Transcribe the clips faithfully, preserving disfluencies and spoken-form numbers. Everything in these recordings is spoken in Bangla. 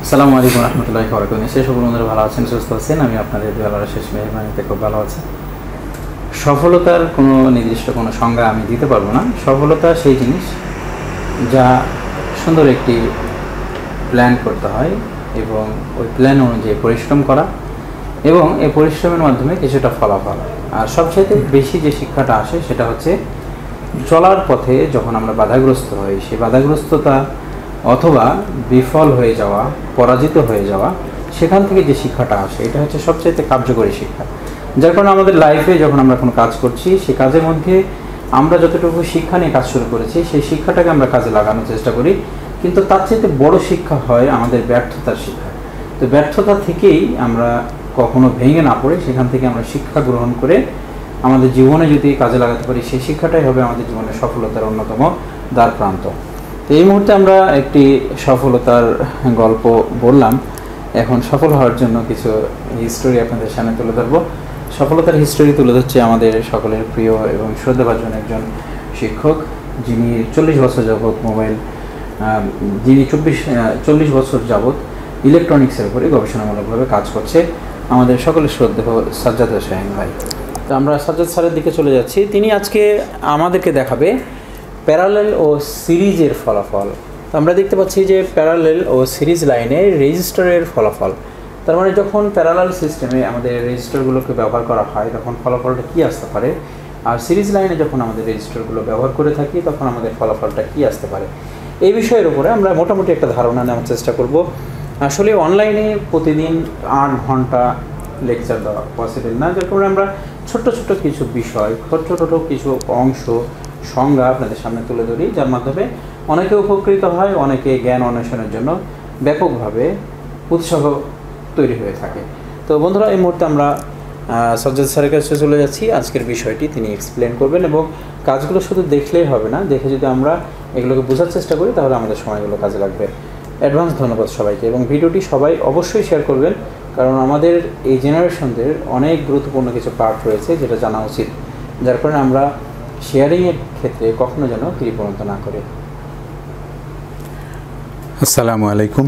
আসসালামু আলাইকুম রহমতুল্লাহি ওয়া বারাকাতুহু। নিশ্চয়ই সকল বন্ধুরা ভালো আছেন, সুস্থ আছেন। আমি আপনাদের আল্লাহর শেষ মেহরবানিতে খুব ভালো আছি। সফলতার কোনো নির্দিষ্ট কোনো সংজ্ঞা আমি দিতে পারবো না। সফলতা সেই জিনিস যা সুন্দর একটি প্ল্যান করতে হয় এবং ওই প্ল্যান অনুযায়ী পরিশ্রম করা এবং এই পরিশ্রমের মাধ্যমে কিছুটা ফলাফল। আর সবচেয়ে বেশি যে শিক্ষাটা আসে সেটা হচ্ছে চলার পথে যখন আমরা বাধাগ্রস্ত হই, সেই বাধাগ্রস্ততা অথবা বিফল হয়ে যাওয়া, পরাজিত হয়ে যাওয়া, সেখান থেকে যে শিক্ষাটা আসে এটা হচ্ছে সবচাইতে কার্যকরী শিক্ষা। যার কারণে আমাদের লাইফে যখন আমরা কোনো কাজ করছি, সেই কাজের মধ্যে আমরা যতটুকু শিক্ষা নিয়ে কাজ শুরু করেছি সেই শিক্ষাটাকে আমরা কাজে লাগানোর চেষ্টা করি, কিন্তু তার চাইতে বড় শিক্ষা হয় আমাদের ব্যর্থতার শিক্ষা। তো ব্যর্থতা থেকেই আমরা কখনো ভেঙে না পড়ে সেখান থেকে আমরা শিক্ষা গ্রহণ করে আমাদের জীবনে যদি কাজে লাগাতে পারি, সেই শিক্ষাটাই হবে আমাদের জীবনের সফলতার অন্যতম দ্বার প্রান্ত। তো এই মুহূর্তে আমরা একটি সফলতার গল্প বললাম, এখন সফল হওয়ার জন্য কিছু হিস্টোরি আপনাদের সামনে তুলে ধরবো। সফলতার হিস্টোরি তুলে ধরছে আমাদের সকলের প্রিয় এবং শ্রদ্ধাভাজন একজন শিক্ষক, যিনি চল্লিশ বছর যাবৎ মোবাইল যিনি চব্বিশ চল্লিশ বছর যাবৎ ইলেকট্রনিক্সের উপরে গবেষণামূলকভাবে কাজ করছে, আমাদের সকলের শ্রদ্ধেয় সাজ্জাদ হোসেন ভাই। তো আমরা সাজ্জাদ স্যারের দিকে চলে যাচ্ছি। তিনি আজকে আমাদেরকে দেখাবে প্যারালেল ও সিরিজের ফলাফল। তো আমরা দেখতে পাচ্ছি যে প্যারালেল ও সিরিজ লাইনে রেজিস্টারের ফলাফল, তার মানে যখন প্যারালেল সিস্টেমে আমাদের রেজিস্টারগুলোকে ব্যবহার করা হয় তখন ফলাফলটা কী আসতে পারে, আর সিরিজ লাইনে যখন আমাদের রেজিস্টারগুলো ব্যবহার করে থাকি তখন আমাদের ফলাফলটা কী আসতে পারে, এই বিষয়ের উপরে আমরা মোটামুটি একটা ধারণা নেওয়ার চেষ্টা করব। আসলে অনলাইনে প্রতিদিন আট ঘন্টা লেকচার দেওয়া পসিবল না, যার কারণে আমরা ছোট্ট ছোট্ট কিছু বিষয়, ছোট্ট ছোটো কিছু অংশ, সংজ্ঞা আপনাদের সামনে তুলে ধরি, যার মাধ্যমে অনেকে উপকৃত হয়, অনেকে জ্ঞান অন্বেষণের জন্য ব্যাপকভাবে উৎসাহ তৈরি হয়ে থাকে। তো বন্ধুরা, এই মুহূর্তে আমরা সাজ্জাদ স্যারের কাছে চলে যাচ্ছি। আজকের বিষয়টি তিনি এক্সপ্লেন করবেন এবং কাজগুলো শুধু দেখলেই হবে না, দেখে যদি আমরা এগুলোকে বোঝার চেষ্টা করি তাহলে আমাদের সময়গুলো কাজে লাগবে। অ্যাডভান্স ধন্যবাদ সবাইকে, এবং ভিডিওটি সবাই অবশ্যই শেয়ার করবেন, কারণ আমাদের এই জেনারেশনদের অনেক গুরুত্বপূর্ণ কিছু পার্ট রয়েছে যেটা জানা উচিত, যার কারণে আমরা শেয়ারিংয়ের ক্ষেত্রে কখনো যেন কৃপণতা না করে। আসসালামু আলাইকুম।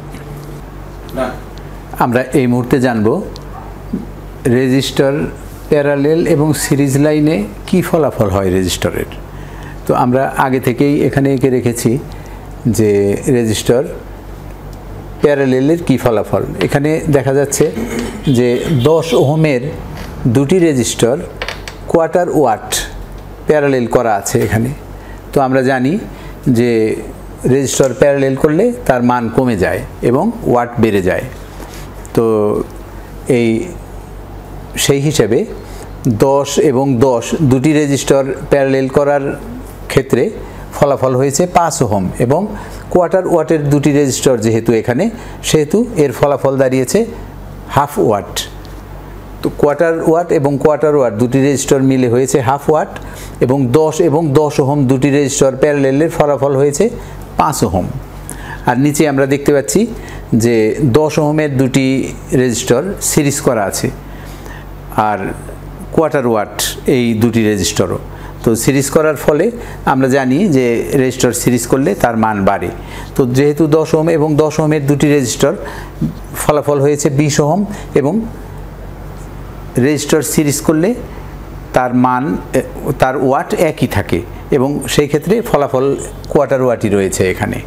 আমরা এই মুহূর্তে জানব রেজিস্টার, প্যারালেল এবং সিরিজ লাইনে কি ফলাফল হয় রেজিস্টারের। তো আমরা আগে থেকেই এখানে এঁকে রেখেছি যে রেজিস্টার প্যারালেলের কি ফলাফল। এখানে দেখা যাচ্ছে যে দশ ওহমের দুটি রেজিস্টার কোয়ার্টার ওয়াট প্যারালেল করা আছে এখানে। তো আমরা জানি যে রেজিস্টার প্যারালেল করলে তার মান কমে যায় এবং ওয়াট বেড়ে যায়। তো এই সেই হিসেবে দশ এবং দশ দুটি রেজিস্টার প্যারালেল করার ক্ষেত্রে ফলাফল হয়েছে পাঁচ ওহম, এবং কোয়ার্টার ওয়াটের দুটি রেজিস্টার যেহেতু এখানে, সেহেতু এর ফলাফল দাঁড়িয়েছে হাফ ওয়াট। তো কোয়ার্টার ওয়াট এবং কোয়ার্টার ওয়াট দুটি রেজিস্টার মিলে হয়েছে হাফ ওয়াট, এবং দশ এবং দশ ওহম দুটি রেজিস্টার প্যারালেলের ফলাফল হয়েছে পাঁচ ওহম। আর নিচে আমরা দেখতে পাচ্ছি যে দশ ওহমের দুটি রেজিস্টার সিরিজ করা আছে, আর কোয়ার্টার ওয়াট এই দুটি রেজিস্টারও। তো সিরিজ করার ফলে আমরা জানি যে রেজিস্টার সিরিজ করলে তার মান বাড়ে। তো যেহেতু দশ ওহম এবং দশ ওহমের দুটি রেজিস্টার, ফলাফল হয়েছে বিশ ওহম, এবং রেজিস্টার সিরিজ করলে তার মান, তার ওয়াট একই থাকে, এবং সেই ক্ষেত্রে ফলাফল কোয়ার্টার ওয়াটই রয়েছে এখানে।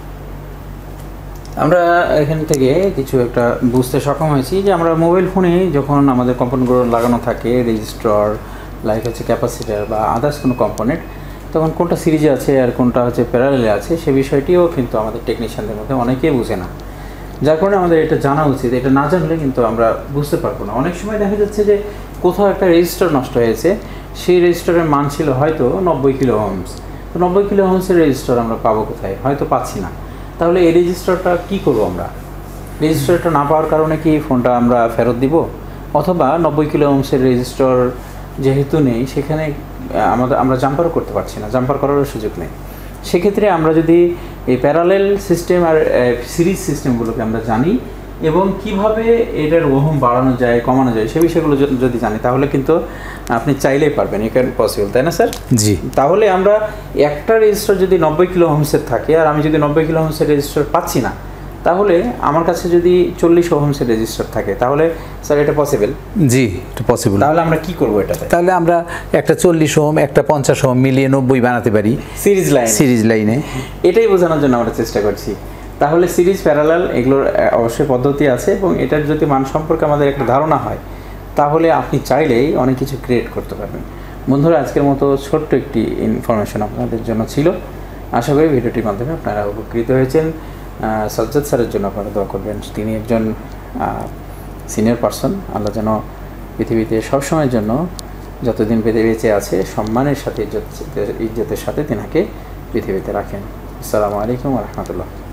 আমরা এখান থেকে কিছু একটা বুঝতে সক্ষম হয়েছি যে আমরা মোবাইল ফোনে যখন আমাদের কম্পোনেন্টগুলো লাগানো থাকে, রেজিস্টার, লাইক হচ্ছে ক্যাপাসিটার বা আদার্স কোনো কম্পোনেন্ট, তখন কোনটা সিরিজে আছে আর কোনটা হচ্ছে প্যারালেলে আছে সে বিষয়টিও কিন্তু আমাদের টেকনিশিয়ানদের মধ্যে অনেকেই বুঝে না, যার কারণে আমাদের এটা জানা উচিত। এটা না জানলে কিন্তু আমরা বুঝতে পারবো না। অনেক সময় দেখা যাচ্ছে যে কোথাও একটা রেজিস্টার নষ্ট হয়েছে, সেই রেজিস্টারের মান ছিল হয়তো নব্বই কিলো ওহমস। তো নব্বই কিলো ওহমসের রেজিস্টার আমরা পাবো কোথায়? হয়তো পাচ্ছি না। তাহলে এই রেজিস্টারটা কী করবো আমরা? রেজিস্টারটা না পাওয়ার কারণে কি ফোনটা আমরা ফেরত দিব? অথবা নব্বই কিলো ওহমসের রেজিস্টার যেহেতু নেই, সেখানে আমাদের আমরা জাম্পারও করতে পারছি না, জাম্পার করারও সুযোগ নেই। সেক্ষেত্রে আমরা যদি এই প্যারালেল সিস্টেম আর সিরিজ সিস্টেমগুলোকে আমরা জানি এবং কিভাবে এটার ওহম বাড়ানো যায়, কমানো যায়, সে বিষয়গুলো যদি জানি তাহলে কিন্তু আপনি চাইলেই পারবেন, ইউ ক্যান পসিবল, তাই না স্যার? জি। তাহলে আমরা একটা রেজিস্টার যদি নব্বই কিলো ওহমসের থাকে আর আমি যদি নব্বই কিলো ওহমসের রেজিস্টার পাচ্ছি না, তাহলে আমার কাছে যদি চল্লিশ ওহমসের রেজিস্টার থাকে তাহলে স্যার এটা পসিবল? জি, এটা পসিবল। তাহলে আমরা কি করবো এটাতে? তাহলে আমরা একটা চল্লিশ ওহম একটা পঞ্চাশ ওহম মিলিয়ে নব্বই বানাতে পারি সিরিজ লাইন সিরিজ লাইনে। এটাই বোঝানোর জন্য আমরা চেষ্টা করছি। তাহলে সিরিজ প্যারালাল এগুলোর অবশ্যই পদ্ধতি আছে, এবং এটার যদি মান সম্পর্কে আমাদের একটা ধারণা হয় তাহলে আপনি চাইলেই অনেক কিছু ক্রিয়েট করতে পারবেন। বন্ধুরা, আজকের মতো ছোট্ট একটি ইনফরমেশন আপনাদের জন্য ছিল। আশা করি ভিডিওটির মাধ্যমে আপনারা উপকৃত হয়েছেন। সজ্জাদ স্যারের জন্য আপনারা দোয়া করবেন। তিনি একজন সিনিয়র পারসন। আল্লাহ যেন পৃথিবীতে সবসময়ের জন্য যতদিন বেঁচে আছে সম্মানের সাথে ইজ্জত ইজ্জতের সাথে তিনাকে পৃথিবীতে রাখেন। আসসালামু আলাইকুম ওয়া রাহমাতুল্লাহ।